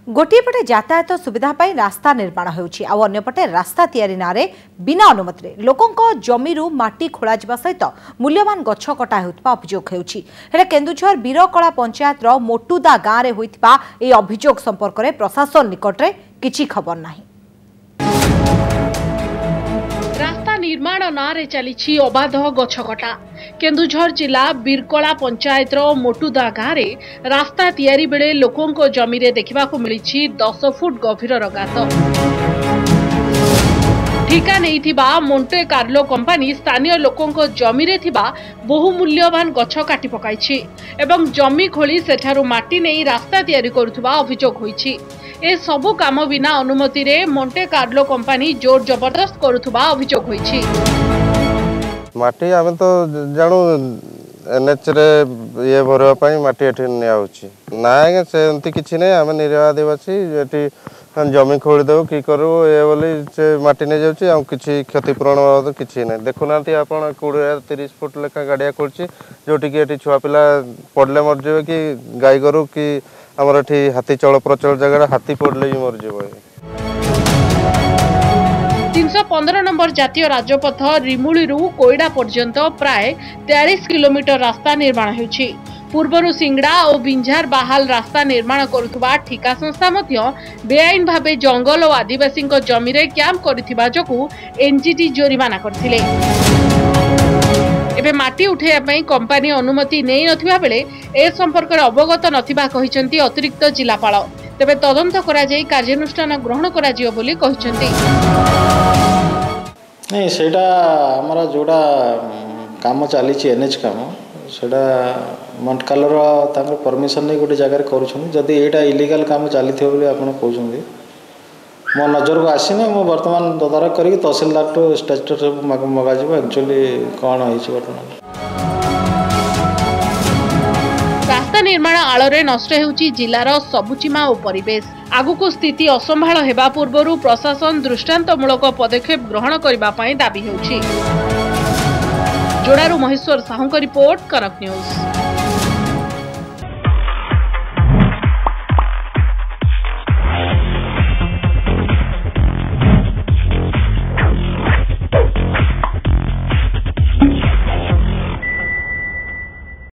गोटे पटे यातायात सुविधा पाई रास्ता निर्माण होउछि आ अन्यपटे रास्ता तैयारी नारे बिना अनुमति लोकंक जमीरु माटी खोला जिबा सहित मूल्यवान गछ कटा हेउतबा अभियोग हेउछि। हेले केन्दुझर बीरकला पंचायत रो मोटुदा गाँव रे होइतबा ए अभियोग संपर्क रे प्रशासन निकटरे किछि खबर नाही। रास्ता निर्माण नारे चली अबाध गछ कटा। केन्दुझर जिला बीरकला पंचायत मोटुदा गाँव में रास्ता तैयारी बेले लोकों जमी रे देखा मिली 10 फुट गभीर गात। ठिका नहीं मोंटे कार्लो कंपनी स्थानीय लोकों जमी रे बहुमूल्यवान गछ काटी पकाई एवं जमी खोली सेठारु माटी नहीं रास्ता तैयारी करुवा अभियोग होईछि। ए सबु काम बिना अनुमति रे मोंटे कार्लो कंपनी जोर जबरदस्त करुवा अभियोग होईछि। माटी आम तो जानू एनएच रे ये भरवाई माटी एठी नियाउछि ना आज्ञा सेमती किछि नै। आम निरीह आदिवासी एठी जमी खोली देव कि करू ये बोली से माटी नहीं जाउछि आ किछि क्षतिपूरण बाबद किछि नै। देखुनांती आपण 20-30 फुट लेखा गाड़िया करछि जोटी कि एठी छुआ पिला पड़ले मर जेबे कि गाई गरु कि हमर एठी हाथी चल प्रचल जगह हाथी पड़ले ही मर जेबे। 315 नंबर जातीय राजपथ रिमुळीरू कोईडा पर्यंत प्राय 43 किलोमीटर रास्ता निर्माण होउछि। पूर्वरु सिंगड़ा और बिंझार बाहाल रास्ता निर्माण करुवा ठिका संस्था मध्य बेआईन भावे जंगल और आदिवासी जमी रे कैंप करिथिबा जोगु एनजीटी जोरिमाना करथिले। एबे माटी उठेया पई कंपनी अनुमति नै नथिबा बेले ए संपर्क रे अवगत नथिबा कहिसंती अतिरिक्त जिलापाल। तेबे तदंत करा जाई कार्यानुष्ठान ग्रहण करा जियो बोली कहिसंती। नहीं सेटा हमरा जोड़ा काम चली एनएच काम सेटा मंटकालर तांकर परमिशन नहीं गोटे जगह करुछन। जदि एटा इलीगल काम चली थे बोली आपण कहउछंदी मो नजर को आसीने मो वर्तमान तदारक करी तहसीलदार तो स्टेटस सब मगा जिवो एक्चुअली कोन होइछ वर्तमान। रास्ता निर्माण आଳରେ नष्ट हेउची जिलार सबुचिमा और परिवेश। आगुको स्थिति असंभाळ हेबा पूर्वरु प्रशासन दृष्टांतमूलक पदक्षेप ग्रहण करिबा पई दाबी हेउची। जोड़ारू महेश्वर साहू का रिपोर्ट, कनक न्यूज।